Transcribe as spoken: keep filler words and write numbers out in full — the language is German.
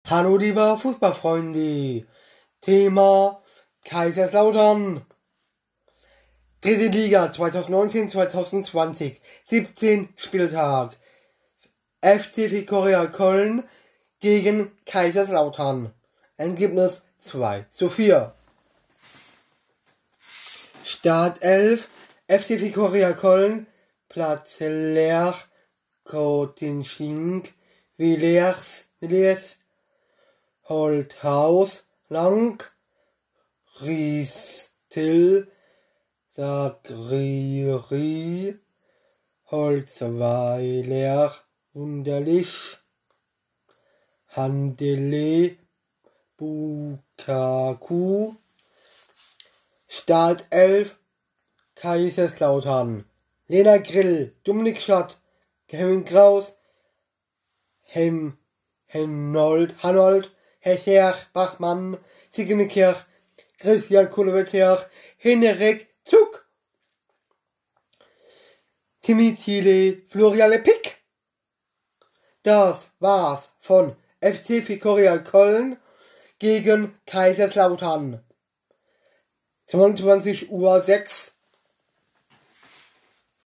Hallo liebe Fußballfreunde, Thema Kaiserslautern. Dritte Liga zweitausendneunzehn zweitausendzwanzig, siebzehn Spieltag. F C Viktoria Köln gegen Kaiserslautern. Ergebnis zwei zu vier. Startelf F C Viktoria Köln, Platz leer, Kotinschink, Villiers, Villiers, Holthaus, Lang, Riestil, Sagrieri, Holzweiler, Wunderlich, Handele, Bukaku. Startelf Kaiserslautern, Lena Grill, Dominik Schott, Kevin Kraus, Hem, Henold, Hanold, Hecher, Bachmann, Signikirch, Christian Kulowetcher, Henrik Zug, Timmy Thiele, Florian Lepick. Das war's von F C Viktoria Köln gegen Kaiserslautern. zweiundzwanzig Uhr sechs